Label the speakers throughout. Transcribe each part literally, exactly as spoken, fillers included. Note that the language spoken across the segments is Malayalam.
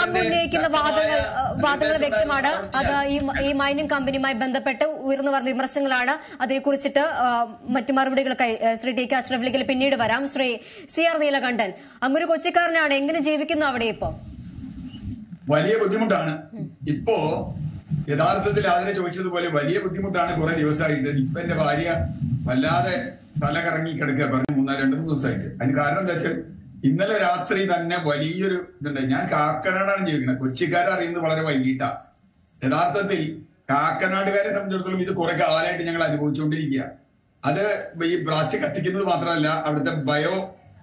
Speaker 1: അങ്ങ് ഉന്നയിക്കുന്ന വാദങ്ങൾ വാദങ്ങൾ വ്യക്തമാണ്. അത് ഈ മൈനിങ് കമ്പനിയുമായി ബന്ധപ്പെട്ട് ഉയർന്നു വന്ന വിമർശനങ്ങളാണ്. അതേക്കുറിച്ചിട്ട് മറ്റു മറുപടികൾക്കായി ശ്രീ ടി കെ അഷ്റഫിലേക്ക് പിന്നീട് വരാം. ശ്രീ സി ആർ നീലകണ്ഠൻ, അങ്ങൊരു കൊച്ചിക്കാരനാണ്, എങ്ങനെ ജീവിക്കുന്നു അവിടെ? ഇപ്പോ
Speaker 2: വലിയ ബുദ്ധിമുട്ടാണ്. ഇപ്പോ യഥാർത്ഥത്തിൽ അതിനെ ചോദിച്ചതുപോലെ വലിയ ബുദ്ധിമുട്ടാണ്. കുറെ ദിവസമായിട്ട് ഇപ്പൊ എന്റെ ഭാര്യ വല്ലാതെ തല കറങ്ങി കിടക്കുക പറഞ്ഞു മൂന്നാല് രണ്ടു മൂന്ന് ദിവസമായിട്ട്. അതിന് കാരണം എന്താ വെച്ചാൽ ഇന്നലെ രാത്രി തന്നെ വലിയൊരു ഇതുണ്ട്. ഞാൻ കാക്കനാടാണ് ജീവിക്കുന്നത്. കൊച്ചിക്കാരെ അറിയുന്നത് വളരെ വൈകിട്ടാണ്. യഥാർത്ഥത്തിൽ കാക്കനാടുകാരെ സംബന്ധിച്ചിടത്തോളം ഇത് കുറെ കാലമായിട്ട് ഞങ്ങൾ അനുഭവിച്ചുകൊണ്ടിരിക്കുക. അത് ഈ പ്ലാസ്റ്റിക് കത്തിക്കുന്നത് മാത്രമല്ല, അവിടുത്തെ ബയോ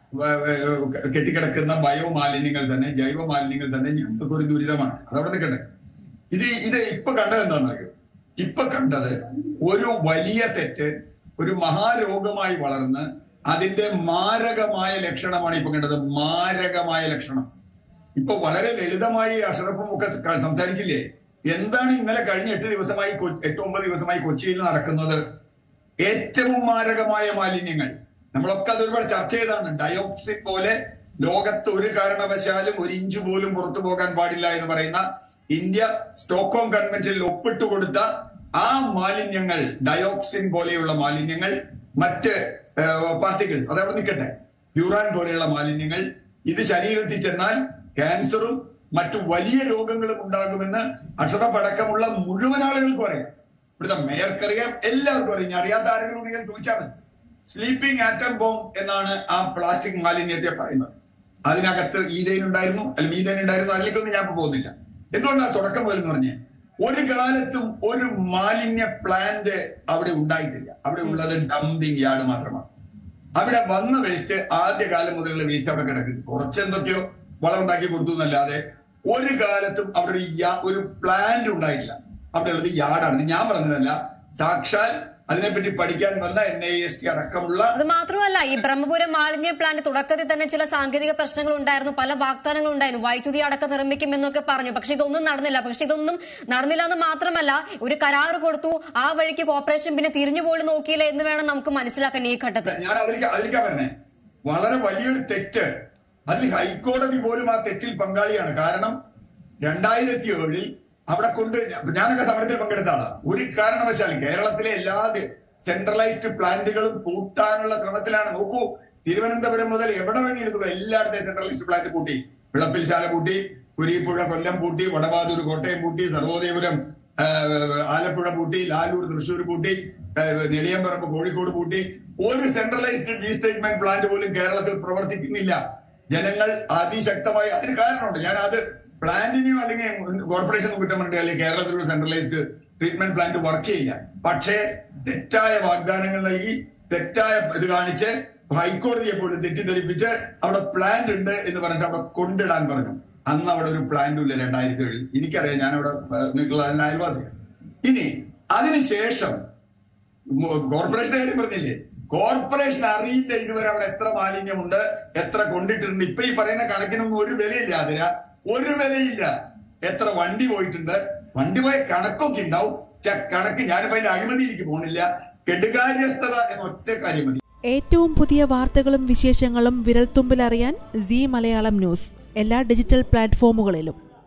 Speaker 2: കെട്ടിക്കിടക്കുന്ന ബയോ മാലിന്യങ്ങൾ തന്നെ, ജൈവ മാലിന്യങ്ങൾ തന്നെ ഞങ്ങൾക്ക് ഒരു ദുരിതമാണ്. അതവിടെ നിൽക്കട്ടെ. ഇത് ഇത് ഇപ്പൊ കണ്ടത് എന്താണെന്നറിയോ? ഇപ്പൊ കണ്ടത് ഒരു വലിയ തെറ്റ് ഒരു മഹാരോഗമായി വളർന്ന് അതിന്റെ മാരകമായ ലക്ഷണമാണ് ഇപ്പൊ കണ്ടത്. മാരകമായ ലക്ഷണം. ഇപ്പൊ വളരെ ലളിതമായി അഷറഫും ഒക്കെ സംസാരിച്ചില്ലേ, എന്താണ് ഇന്നലെ കഴിഞ്ഞ എട്ട് ദിവസമായി എട്ട് ഒമ്പത് ദിവസമായി കൊച്ചിയിൽ നടക്കുന്നത്? ഏറ്റവും മാരകമായ മാലിന്യങ്ങൾ. നമ്മളൊക്കെ അതൊരുപാട് ചർച്ച ചെയ്താണ്. ഡയോക്സിൻ പോലെ ലോകത്ത് ഒരു കാരണവശാലും ഒരു ഇഞ്ച് പോലും പുറത്തു പോകാൻ പാടില്ല എന്ന് പറയുന്ന ഇന്ത്യ സ്റ്റോക്ക്ഹോം കൺവെൻഷനിൽ ഒപ്പിട്ട് കൊടുത്ത ആ മാലിന്യങ്ങൾ, ഡയോക്സിൻ പോലെയുള്ള മാലിന്യങ്ങൾ, മറ്റ് പാർട്ടിക്കിൾസ്, അതവിടെ നിൽക്കട്ടെ, യൂറാൻ പോലെയുള്ള മാലിന്യങ്ങൾ, ഇത് ശരീരത്തിൽ ചെന്നാൽ ക്യാൻസറും മറ്റു വലിയ രോഗങ്ങളും ഉണ്ടാകുമെന്ന് അക്ഷറഫ് അടക്കമുള്ള മുഴുവൻ ആളുകൾക്കും അറിയാം. ഇവിടുത്തെ മേയർക്കറിയാം, എല്ലാവർക്കും അറിയാം. അറിയാത്ത ആരെങ്കിലും ഉണ്ടെങ്കിൽ ചോദിച്ചാൽ മതി. സ്ലീപ്പിംഗ് ആറ്റം ബോംബ് എന്നാണ് ആ പ്ലാസ്റ്റിക് മാലിന്യത്തെ പറയുന്നത്. അതിനകത്ത് ഈഥെയ്ൻ ഉണ്ടായിരുന്നു, അല്ലെങ്കിൽ മീഥെയ്ൻ ഉണ്ടായിരുന്നു. അതിലേക്കൊന്നും ഞാൻ പോകുന്നില്ല. എന്തുകൊണ്ടാണ് തുടക്കം പോലെന്ന് പറഞ്ഞ് ഒരു കാലത്തും ഒരു മാലിന്യ പ്ലാന്റ് അവിടെ ഉണ്ടായിട്ടില്ല. അവിടെ ഉള്ളത് ഡംപിംഗ് യാർഡ് മാത്രമാണ്. അവിടെ വന്ന വേസ്റ്റ് ആദ്യകാലം മുതലുള്ള വേസ്റ്റ് അവിടെ കിടക്കും. കുറച്ചെന്തൊക്കെയോ വളം ഉണ്ടാക്കി കൊടുത്തു എന്നല്ലാതെ ഒരു കാലത്തും അവിടെ ഒരു പ്ലാന്റ് ഉണ്ടായിട്ടില്ല. അവിടെ ഉള്ളത് യാർഡാണ്. ഞാൻ പറഞ്ഞതല്ല, സാക്ഷാൽ അതിനെപ്പറ്റി പഠിക്കാൻ വന്ന എൻ ഐ എസ് ടി അടക്കമുള്ള.
Speaker 1: അത് മാത്രമല്ല, ഈ ബ്രഹ്മപുരം മാലിന്യ പ്ലാന്റ് തുടക്കത്തിൽ തന്നെ ചില സാങ്കേതിക പ്രശ്നങ്ങൾ ഉണ്ടായിരുന്നു, പല വാഗ്ദാനങ്ങളും ഉണ്ടായിരുന്നു. വൈദ്യുതി അടക്കം നിർമ്മിക്കുമെന്നൊക്കെ പറഞ്ഞു. പക്ഷെ ഇതൊന്നും നടന്നില്ല. പക്ഷെ ഇതൊന്നും നടന്നില്ല എന്ന് മാത്രമല്ല, ഒരു കരാർ കൊടുത്തു, ആ വഴിക്ക് കോർപ്പറേഷൻ പിന്നെ തിരിഞ്ഞു പോലും നോക്കിയില്ല എന്ന് വേണം നമുക്ക് മനസ്സിലാക്കാൻ ഈ ഘട്ടത്തിൽ.
Speaker 2: ഞാൻ അതിലേക്ക് അതിലേക്കാ പറഞ്ഞേ, വളരെ വലിയൊരു തെറ്റ്. അതിൽ ഹൈക്കോടതി പോലും ആ തെറ്റിൽ പങ്കാളിയാണ്. കാരണം രണ്ടായിരത്തി ഏഴിൽ അവിടെ കൊണ്ട് ഞാനൊക്കെ സമരത്തിൽ പങ്കെടുത്ത ആളാണ്. ഒരു കാരണവശാലും കേരളത്തിലെ എല്ലാ സെൻട്രലൈസ്ഡ് പ്ലാന്റുകളും പൂട്ടാനുള്ള ശ്രമത്തിലാണ്. നോക്കൂ, തിരുവനന്തപുരം മുതൽ എവിടെ വേണ്ടി എടുത്തുള്ളൂ എല്ലായിടത്തെയും സെൻട്രലൈസ്ഡ് പ്ലാന്റ് പൂട്ടി. വിളപ്പിൽശാല പൂട്ടി, കുരീപ്പുഴ കൊല്ലം പൂട്ടി, വടവാതൂർ കോട്ടയം പൂട്ടി, സർവോദയപുരം ആലപ്പുഴ പൂട്ടി, ലാലൂർ തൃശ്ശൂർ പൂട്ടി, നെടിയമ്പറമ്പ് കോഴിക്കോട് പൂട്ടി. ഒരു സെൻട്രലൈസ്ഡ് ഡീസ്റ്റേറ്റ്മെന്റ് പ്ലാന്റ് പോലും കേരളത്തിൽ പ്രവർത്തിക്കുന്നില്ല. ജനങ്ങൾ അതിശക്തമായി അതിന് കാരണമുണ്ട്. ഞാൻ അത് പ്ലാന്റിനെയോ അല്ലെങ്കിൽ കോർപ്പറേഷൻ കുറ്റം പറഞ്ഞിട്ട് അല്ലെങ്കിൽ കേരളത്തിലുള്ള സെൻട്രലൈസ്ഡ് ട്രീറ്റ്മെന്റ് പ്ലാന്റ് വർക്ക് ചെയ്യാൻ. പക്ഷേ തെറ്റായ വാഗ്ദാനങ്ങൾ നൽകി, തെറ്റായ ഇത് കാണിച്ച് ഹൈക്കോടതിയെ പോലും തെറ്റിദ്ധരിപ്പിച്ച് അവിടെ പ്ലാന്റ് ഉണ്ട് എന്ന് പറഞ്ഞിട്ട് അവിടെ കൊണ്ടിടാൻ പറഞ്ഞു. അന്ന് അവിടെ ഒരു പ്ലാന്റും ഇല്ല രണ്ടായിരത്തി ഏഴിൽ. എനിക്കറിയാം, ഞാൻ അവിടെ നിൽക്കുന്ന അയൽവാസിയാണ്. ഇനി അതിനുശേഷം കോർപ്പറേഷന്റെ കാര്യം പറഞ്ഞില്ലേ, കോർപ്പറേഷൻ അറിയില്ല ഇതുവരെ അവിടെ എത്ര മാലിന്യമുണ്ട്, എത്ര കൊണ്ടിട്ടുണ്ട്. ഇപ്പൊ ഈ പറയുന്ന കണക്കിനൊന്നും ഒരു വിലയില്ല. അതിന് ഒരു വിലയില്ല. എത്ര വണ്ടി പോയിട്ടുണ്ട്, വണ്ടി പോയ കണക്കൊക്കെ ഉണ്ടാവും. കണക്ക് ഞാനിപ്പോ അതിന്റെ അഴിമതിയിലേക്ക് പോണില്ല. കെടുകാര്യസ്ഥത എന്ന ഒറ്റ കാര്യം മതി.
Speaker 3: ഏറ്റവും പുതിയ വാർത്തകളും വിശേഷങ്ങളും വിരൽത്തുമ്പിലറിയാൻ സീ മലയാളം ന്യൂസ് എല്ലാ ഡിജിറ്റൽ പ്ലാറ്റ്ഫോമുകളിലും.